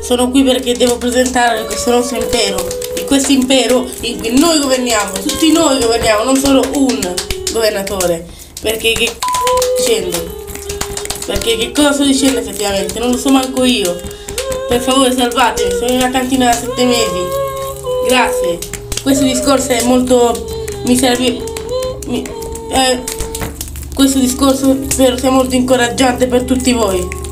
Sono qui perché devo presentare questo nostro impero. In questo impero in cui noi governiamo, tutti noi governiamo, non solo un governatore. Perché che sto dicendo? Perché che cosa sto dicendo effettivamente? Non lo so manco io. Per favore salvatemi, sono in una cantina da 7 mesi. Grazie. Questo discorso è molto... mi serve... questo discorso spero sia molto incoraggiante per tutti voi.